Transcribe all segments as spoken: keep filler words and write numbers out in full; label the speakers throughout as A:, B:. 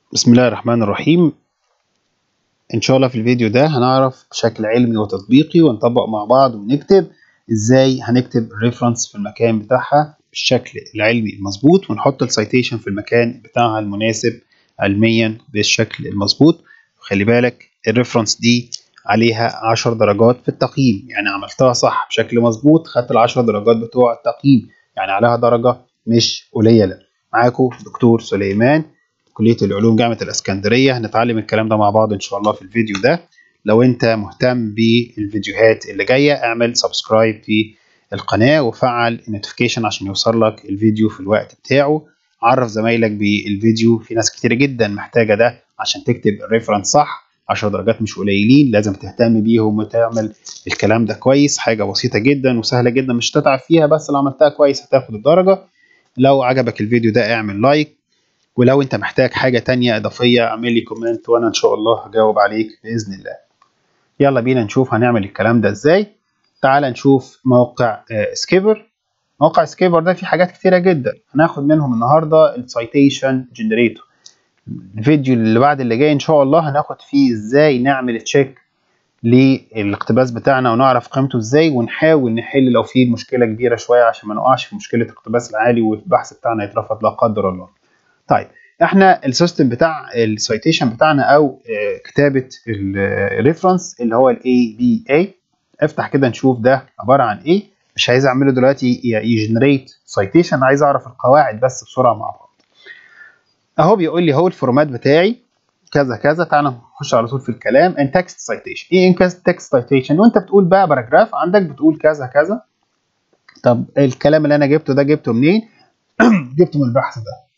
A: بسم الله الرحمن الرحيم. ان شاء الله في الفيديو ده هنعرف بشكل علمي وتطبيقي ونطبق مع بعض ونكتب ازاي هنكتب الريفرنس في المكان بتاعها بالشكل العلمي المظبوط، ونحط السيتيشن في المكان بتاعها المناسب علميا بالشكل المظبوط. خلي بالك الريفرنس دي عليها عشر درجات في التقييم، يعني عملتها صح بشكل مظبوط خدت العشر درجات بتوع التقييم، يعني عليها درجة مش قليلة. معاكم دكتور سليمان، كلية العلوم جامعة الإسكندرية. هنتعلم الكلام ده مع بعض إن شاء الله في الفيديو ده. لو أنت مهتم بالفيديوهات اللي جاية اعمل سبسكرايب في القناة وفعل النوتيفيكيشن عشان يوصل لك الفيديو في الوقت بتاعه. عرف زمايلك بالفيديو، في ناس كتير جدا محتاجة ده عشان تكتب الريفرنس صح. عشر درجات مش قليلين، لازم تهتم بيهم وتعمل الكلام ده كويس. حاجة بسيطة جدا وسهلة جدا مش هتتعب فيها، بس لو عملتها كويس هتاخد الدرجة. لو عجبك الفيديو ده اعمل لايك، ولو انت محتاج حاجة تانية اضافية اعمل لي كومنت وانا ان شاء الله هجاوب عليك بإذن الله. يلا بينا نشوف هنعمل الكلام ده ازاي. تعال نشوف موقع سكيبر. موقع سكيبر ده فيه حاجات كتيرة جدا، هناخد منهم النهاردة السايتيشن جنريتور. الفيديو اللي بعد اللي جاي ان شاء الله هناخد فيه ازاي نعمل تشيك للاقتباس بتاعنا ونعرف قيمته ازاي، ونحاول نحل لو في مشكلة كبيرة شوية عشان ما نقعش في مشكلة الاقتباس العالي والبحث بتاعنا يترفض لا قدر الله. طيب احنا السيستم بتاع السايتيشن بتاعنا او كتابه الريفرنس اللي هو الاي بي اي. افتح كده نشوف ده عباره عن ايه. مش عايز اعمله دلوقتي يجنريت سايتيشن، عايز اعرف القواعد بس بسرعه مع بعض. اهو بيقول لي هو الفورمات بتاعي كذا كذا. تعالى نخش على طول في الكلام. ان تكست سايتيشن، ايه ان تكست سايتيشن؟ وانت بتقول بقى باراجراف عندك بتقول كذا كذا. طب الكلام اللي انا جبته ده جبته منين؟ جبته من البحث ده.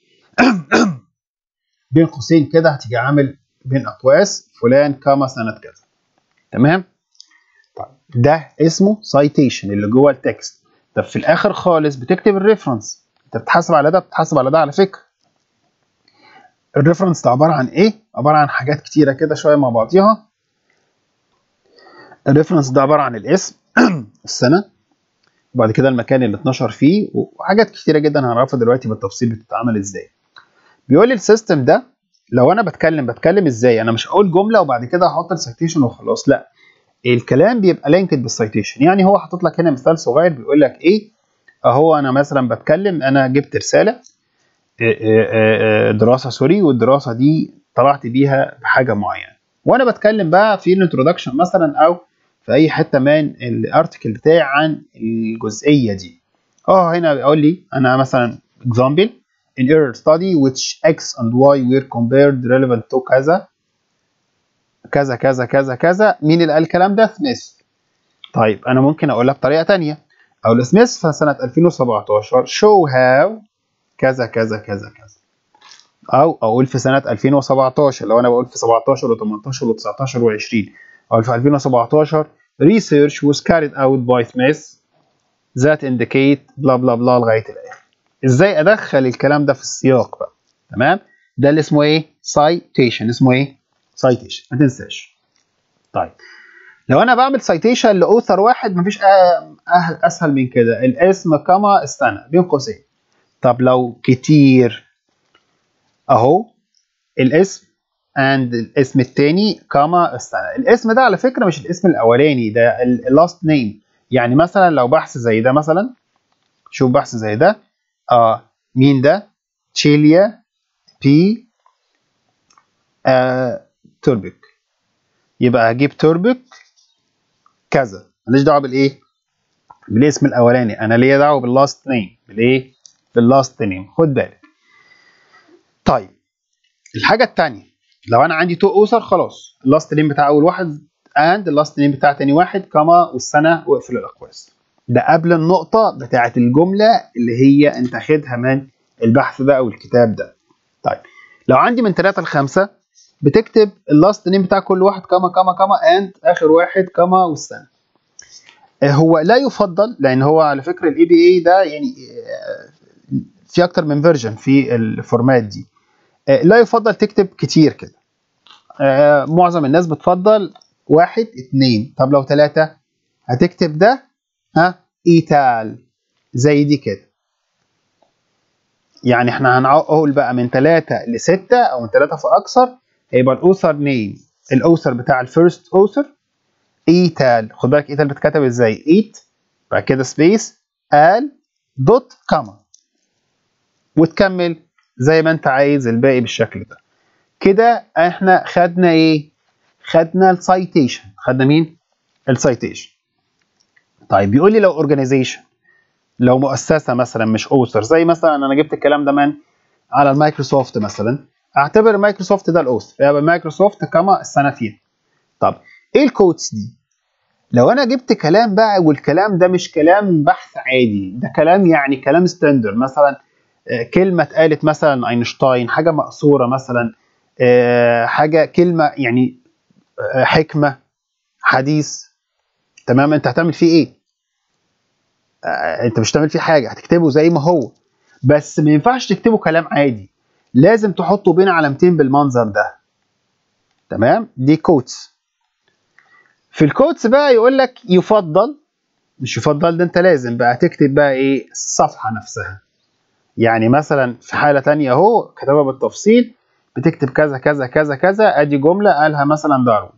A: بين قوسين كده هتيجي عامل بين اقواس فلان كما سنه كذا. تمام؟ طيب ده اسمه سايتيشن اللي جوه التكست. طب في الاخر خالص بتكتب الريفرنس. انت بتحاسب على ده بتحاسب على ده على فكره. الريفرنس ده عباره عن ايه؟ عباره عن حاجات كتيره كده شويه مع بعضيها. الريفرنس ده عباره عن الاسم السنه، وبعد كده المكان اللي اتنشر فيه، وحاجات كتيره جدا هنعرفها دلوقتي بالتفصيل بتتعمل ازاي. بيقول لي السيستم ده لو انا بتكلم بتكلم ازاي؟ انا مش هقول جمله وبعد كده هحط السيتيشن وخلاص، لا، الكلام بيبقى لينكد بالسيتيشن. يعني هو حاطط لك هنا مثال صغير بيقول لك ايه اهو. انا مثلا بتكلم، انا جبت رساله دراسه سوري، والدراسه دي طلعت بيها بحاجه معينه، وانا بتكلم بقى في الانترودكشن مثلا او في اي حته من الارتكل بتاعي عن الجزئيه دي. اه هنا بيقول لي انا مثلا example in your study which x and y were compared relevant to كذا كذا كذا كذا كذا. مين اللي قال الكلام ده؟ سميث. طيب انا ممكن اقولها بطريقه ثانيه، اقول سميث في سنه ألفين وسبعتاشر show how كذا كذا كذا كذا، او اقول في سنه ألفين وسبعتاشر لو انا بقول في سبعتاشر و18 و19 و20، اقول في ألفين وسبعتاشر research was carried out by Smith that indicate بلا بلا بلا لغايه الاخر. ازاي ادخل الكلام ده في السياق بقى؟ تمام؟ ده اللي اسمه ايه؟ citation. اسمه ايه؟ citation، ما تنساش. طيب لو انا بعمل citation لاوثر واحد مفيش اسهل من كده، الاسم كما السنه بين قوسين. طب لو كتير اهو الاسم and الاسم الثاني كما السنه. الاسم ده على فكره مش الاسم الاولاني، ده اللاست نيم. يعني مثلا لو بحث زي ده مثلا، شوف بحث زي ده، اه مين ده؟ تشيليا بي آه توربك. يبقى هجيب توربك كذا، ماليش دعوه بالايه؟ بالاسم الاولاني، انا ليا دعوه باللاست نيم. بالايه؟ باللاست نيم، خد بالك. طيب الحاجه الثانيه، لو انا عندي تو اوثر خلاص اللاست نيم بتاع اول واحد اند اللاست نيم بتاع ثاني واحد كما والسنه واقفل الاقواس. ده قبل النقطه بتاعه الجمله اللي هي انت خدها من البحث ده او الكتاب ده. طيب لو عندي من ثلاثة ل خمسة بتكتب اللاست نيم بتاع كل واحد كما كما كما اند اخر واحد كما والسنه. هو لا يفضل، لان هو على فكره الاي بي اي ده يعني في اكتر من فيرجن في الفورمات دي، لا يفضل تكتب كتير كده. معظم الناس بتفضل واحد اتنين. طب لو ثلاثة هتكتب ده ها ايتال زي دي كده. يعني احنا هنقول بقى من ثلاثة ل ستة او من ثلاثة فاكثر، هيبقى الاوثر نيم، الاوثر بتاع الفيرست اوثر ايتال. خد بالك ايتال بتتكتب ازاي؟ ايت بعد كده سبيس ال دوت كاما، وتكمل زي ما انت عايز الباقي بالشكل ده. كده احنا خدنا ايه؟ خدنا السايتيشن. خدنا مين؟ السايتيشن. طيب بيقول لي لو اورجانيزيشن، لو مؤسسه مثلا مش اوثر، زي مثلا انا جبت الكلام ده من على المايكروسوفت مثلا، اعتبر مايكروسوفت ده الاوثر، يبقى مايكروسوفت كما السنه فيها. طب ايه الكودز دي؟ لو انا جبت كلام بقى والكلام ده مش كلام بحث عادي، ده كلام يعني كلام ستاندر، مثلا كلمه اتقالت مثلا اينشتاين، حاجه مقصوره مثلا، حاجه كلمه يعني حكمه، حديث، تمام، انت هتعمل فيه ايه؟ انت مش هتعمل فيه حاجه، هتكتبه زي ما هو، بس ما ينفعش تكتبه كلام عادي، لازم تحطه بين علامتين بالمنظر ده. تمام، دي كوتس. في الكوتس بقى يقول لك يفضل، مش يفضل، ده انت لازم بقى تكتب بقى ايه؟ الصفحه نفسها. يعني مثلا في حاله ثانيه اهو كتبها بالتفصيل، بتكتب كذا كذا كذا كذا، ادي جمله قالها مثلا داروين،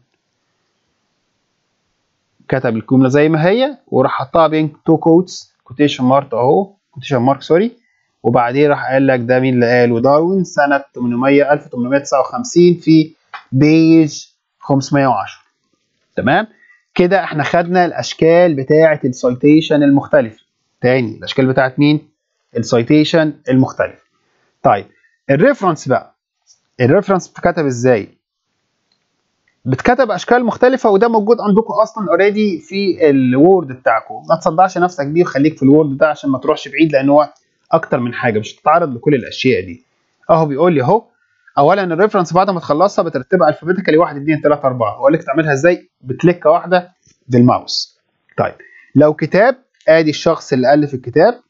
A: كتب الجمله زي ما هي وراح حطها بين تو كوتس، كوتيشن مارك اهو، كوتيشن مارك سوري، وبعدين راح قال لك ده مين اللي قاله؟ داروين سنه ثمانمائة ألف وثمانمائة وتسعة وخمسين في بيج خمسمائة وعشرة. تمام، كده احنا خدنا الاشكال بتاعه السايتيشن المختلفه. تاني، الاشكال بتاعه مين؟ السايتيشن المختلفه. طيب الريفرنس بقى، الريفرنس بتتكتب ازاي؟ بتكتب اشكال مختلفه، وده موجود عندكم اصلا اوريدي في الوورد بتاعكم، ما تصدعش نفسك بيه وخليك في الوورد ده عشان ما تروحش بعيد، لان هو اكتر من حاجه، مش هتتعرض لكل الاشياء دي. اهو بيقول لي اهو، اولا الريفرنس بعد ما تخلصها بترتبها الفابيتيكالي واحد اتنين تلاته اربعه، واقول لك تعملها ازاي؟ بكليكه واحده بالماوس. طيب لو كتاب، ادي الشخص اللي الف الكتاب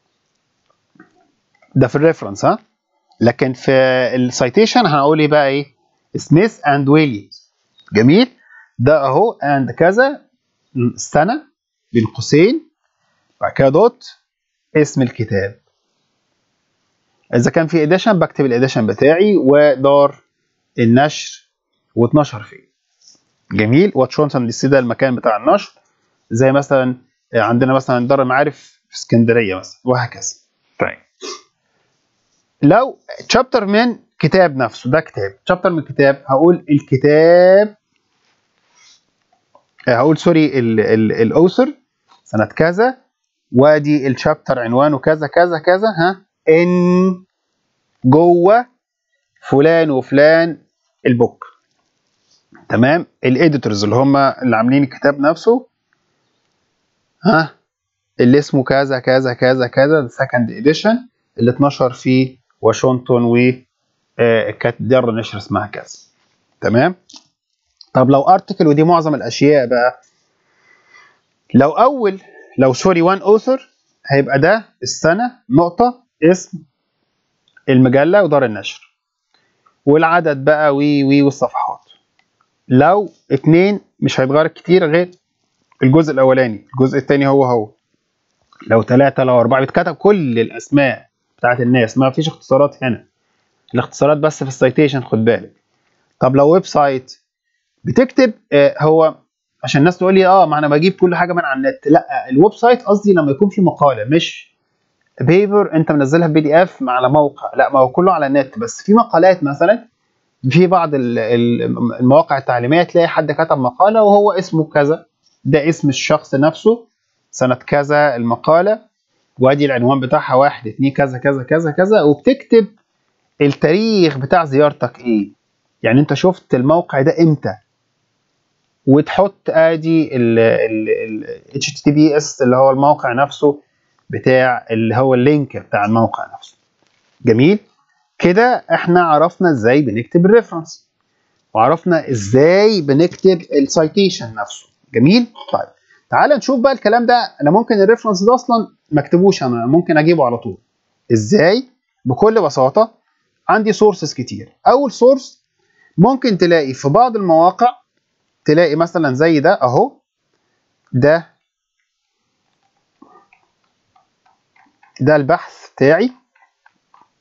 A: ده في الريفرنس، ها، لكن في السايتيشن هنقول ايه بقى؟ ايه؟ سميث اند ويليامز. جميل، ده اهو اند كذا السنه بين قوسين، بعد كده دوت اسم الكتاب. اذا كان في اديشن بكتب الاديشن بتاعي ودار النشر واتنشر فين. جميل، واشنطن دي سي ده المكان بتاع النشر، زي مثلا عندنا مثلا دار المعارف في اسكندريه مثلا، وهكذا. طيب لو تشابتر من كتاب نفسه، ده كتاب، تشابتر من كتاب، هقول الكتاب، هقول سوري الاوثر سنه كذا، وادي الشابتر عنوانه كذا كذا كذا، ها، ان جوه فلان وفلان البوك. تمام، الاديتورز اللي هم اللي عاملين الكتاب نفسه، ها، اللي اسمه كذا كذا كذا كذا، السكند اديشن اللي اتنشر في واشنطن، و كانت دار النشر اسمها كذا. تمام. طب لو ارتكل، ودي معظم الاشياء بقى، لو اول، لو سوري وان اوثر، هيبقى ده السنه نقطه اسم المجله ودار النشر والعدد بقى وي وي والصفحات. لو اتنين مش هيتغير كتير غير الجزء الاولاني، الجزء الثاني هو هو. لو ثلاثة، لو أربعة، بيتكتب كل الأسماء بتاعت الناس، ما فيش اختصارات هنا، الاختصارات بس في السايتيشن، خد بالك. طب لو ويب سايت، بتكتب آه هو عشان الناس تقول لي اه ما انا بجيب كل حاجه من على النت، لا، الويب سايت قصدي لما يكون في مقاله، مش بيبر انت منزلها بي دي اف على موقع، لا، ما هو كله على النت، بس في مقالات مثلا في بعض المواقع التعليميه تلاقي حد كتب مقاله وهو اسمه كذا، ده اسم الشخص نفسه، سنه كذا المقاله، وادي العنوان بتاعها واحد اتنين كذا كذا كذا كذا، وبتكتب التاريخ بتاع زيارتك ايه، يعني انت شفت الموقع ده امتى، وتحط ادي ال اتش تي تي بي اس اللي هو الموقع نفسه بتاع اللي هو اللينك بتاع الموقع نفسه. جميل، كده احنا عرفنا ازاي بنكتب الريفرنس، وعرفنا ازاي بنكتب السايتيشن نفسه. جميل. طيب تعال نشوف بقى الكلام ده، انا ممكن الريفرنس ده اصلا ما اكتبوش، انا ممكن اجيبه على طول. ازاي؟ بكل بساطه، عندي سورسز كتير. اول سورس ممكن تلاقي في بعض المواقع، تلاقي مثلا زي ده اهو، ده ده البحث بتاعي،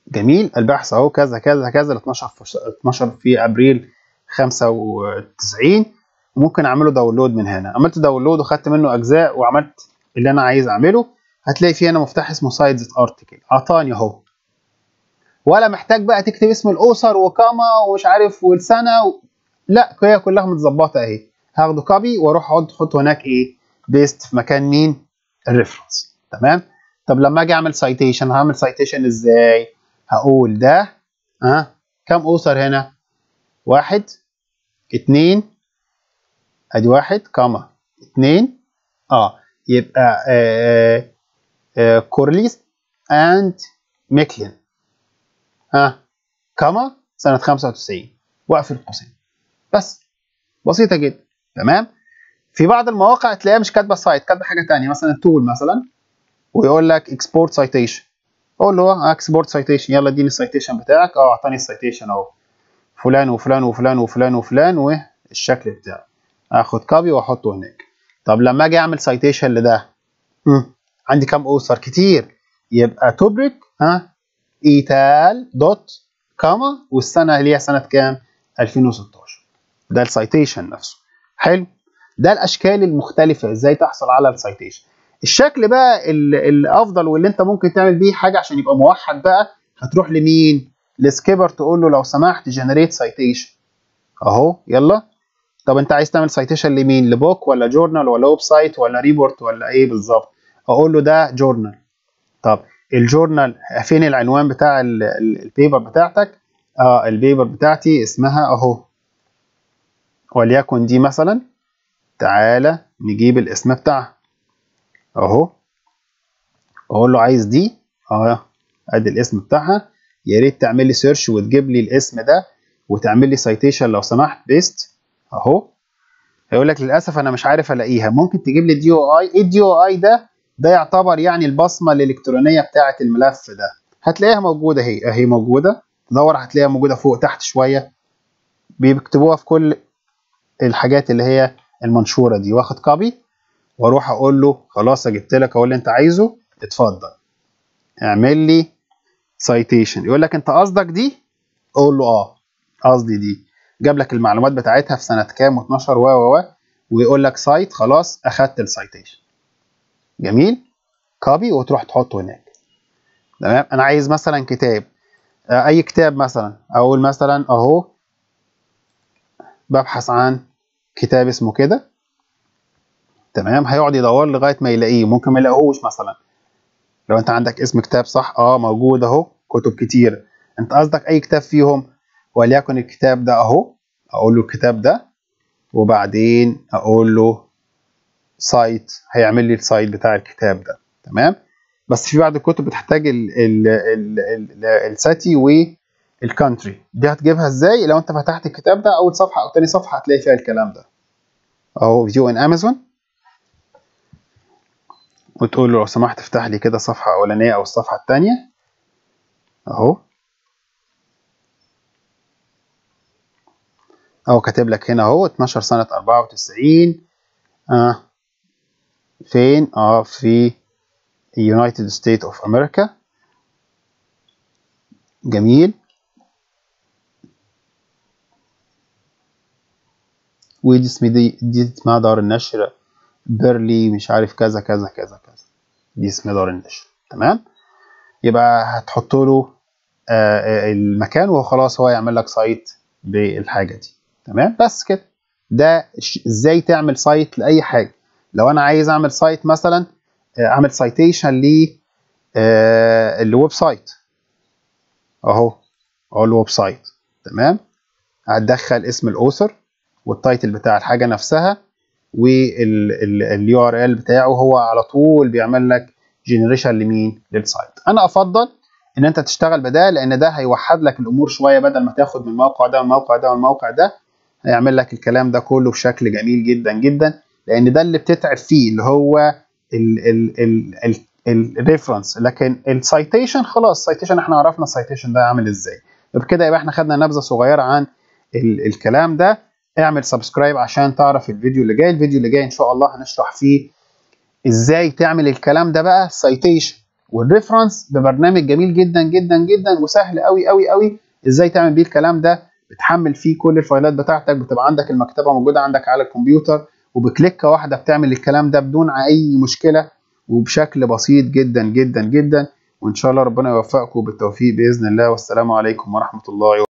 A: جميل. البحث اهو كذا كذا كذا ل اتناشر في ابريل خمسة وتسعين، وممكن اعمله داونلود من هنا. عملت داونلود وخدت منه اجزاء وعملت اللي انا عايز اعمله. هتلاقي فيه هنا مفتاح اسمه سايتس ارتكل، اعطاني اهو، ولا محتاج بقى تكتب اسم الاسر وكاما ومش عارف والسنه و... لا، هي كلها متظبطه اهي. هاخده كوبي واروح احط احطه هناك ايه، بيست في مكان مين، الريفرنس. تمام. طب لما اجي اعمل سايتيشن، هعمل سايتيشن ازاي؟ هقول ده ها أه؟ كم اوثر هنا؟ واحد اتنين، ادي واحد كاما اتنين، اه يبقى آه آه كورليس اند ميكلين ها أه؟ كاما سنة خمسة وتسعين، واقفل القوسين. بس بسيطة جدا. تمام. في بعض المواقع تلاقيها مش كاتبة سايت، كاتبة حاجة تانية، مثلا تول مثلا، ويقول لك اكسبورت سايتيشن. اقول له اكسبورت سايتيشن، يلا اديني السايتيشن بتاعك. اه اعطاني السايتيشن اهو، فلان وفلان وفلان وفلان وفلان والشكل بتاعه. اخد كوبي واحطه هناك. طب لما اجي اعمل سايتيشن لده، مم. عندي كام اوثر؟ كتير. يبقى توبريك ها ايتال دوت كاما، والسنه اللي هي سنه كام؟ ألفين وستاشر. ده السايتيشن نفسه. حلو. ده الاشكال المختلفه ازاي تحصل على السايتيشن. الشكل بقى الافضل واللي انت ممكن تعمل بيه حاجه عشان يبقى موحد بقى، هتروح لمين؟ لسكيبر، تقول له لو سمحت جنريت سايتيشن اهو. يلا. طب انت عايز تعمل سايتيشن لمين؟ لبوك ولا جورنال ولا ويب سايت ولا ريبورت ولا ايه بالظبط؟ اقول له ده جورنال. طب الجورنال فين العنوان بتاع البيبر بتاعتك؟ اه البيبر بتاعتي اسمها اهو، وليكن دي مثلا. تعالى نجيب الاسم بتاعها اهو. اقول له عايز دي اه، ادي الاسم بتاعها. يا ريت تعمل لي سيرش وتجيب لي الاسم ده وتعمل لي سايتيشن لو سمحت، بيست اهو. هيقول لك للاسف انا مش عارف الاقيها. ممكن تجيب لي دي او اي. ايه الدي او اي ده؟ ده يعتبر يعني البصمه الالكترونيه بتاعه الملف ده. هتلاقيها موجوده اهي، اهي موجوده. تدور هتلاقيها موجوده فوق تحت شويه، بيكتبوها في كل الحاجات اللي هي المنشوره دي. واخد كوبي واروح اقول له خلاص جبت لك اهو اللي انت عايزه، اتفضل اعمل لي سايتيشن. يقول لك انت قصدك دي؟ اقول له اه قصدي دي. جاب لك المعلومات بتاعتها في سنه كام واتناشر و و ويقول لك سايت. خلاص اخدت السايتيشن. جميل. كوبي وتروح تحطه هناك. تمام. انا عايز مثلا كتاب، اي كتاب مثلا. اقول مثلا اهو ببحث عن كتاب اسمه كده. تمام. هيقعد يدور لغايه ما يلاقيه، ممكن ما يلاقيهوش مثلا. لو انت عندك اسم كتاب صح، اه موجود اهو، كتب كتير. انت قصدك اي كتاب فيهم؟ وليكن الكتاب ده اهو. اقول له الكتاب ده، وبعدين اقول له سايت، هيعمل لي السايت بتاع الكتاب ده. تمام. بس في بعض الكتب بتحتاج الساتي والكانتري. دي هتجيبها ازاي؟ لو انت فتحت الكتاب ده اول صفحه او تاني صفحه هتلاقي فيها الكلام ده اهو، فيو ان امازون، وتقول له لو سمحت افتح لي كده صفحه اولانيه او الصفحه الثانيه اهو. اهو كاتب لك هنا اهو اتناشر سنه اربعة وتسعين. اه فين؟ اه في United States of America. جميل. ودي اسم دي دي اسمها دار النشر بيرلي مش عارف كذا كذا كذا كذا. دي اسم دار النشر. تمام. يبقى هتحط له آه المكان وخلاص، هو يعمل لك سايت بالحاجه دي. تمام. بس كده. ده ازاي تعمل سايت لاي حاجه. لو انا عايز اعمل سايت مثلا، اعمل سايتيشن ل آه الويب سايت اهو. اقول له ويب سايت. تمام. هتدخل اسم الاوثر والتايتل بتاع الحاجه نفسها واليو ار ال بتاعه. هو على طول بيعمل لك جنريشن لمين؟ للسايت. انا افضل ان انت تشتغل بده، لان ده هيوحد لك الامور شويه، بدل ما تاخد من الموقع ده والموقع ده والموقع ده. هيعمل لك الكلام ده كله بشكل جميل جدا جدا، لان ده اللي بتتعب فيه اللي هو الريفرنس. لكن السايتيشن خلاص، السايتيشن احنا عرفنا السايتيشن ده عامل ازاي. وبكده يبقى احنا خدنا نبذه صغيره عن ال الكلام ده. اعمل سبسكرايب عشان تعرف الفيديو اللي جاي. الفيديو اللي جاي ان شاء الله هنشرح فيه ازاي تعمل الكلام ده بقى سايتيشن والريفرنس ببرنامج جميل جدا جدا جدا وسهل قوي قوي قوي ازاي تعمل بيه الكلام ده. بتحمل فيه كل الفايلات بتاعتك، بتبقى عندك المكتبه موجوده عندك على الكمبيوتر، وبكليكه واحده بتعمل الكلام ده بدون اي مشكله وبشكل بسيط جدا جدا جدا. وان شاء الله ربنا يوفقكم بالتوفيق باذن الله، والسلام عليكم ورحمه الله وبركاته.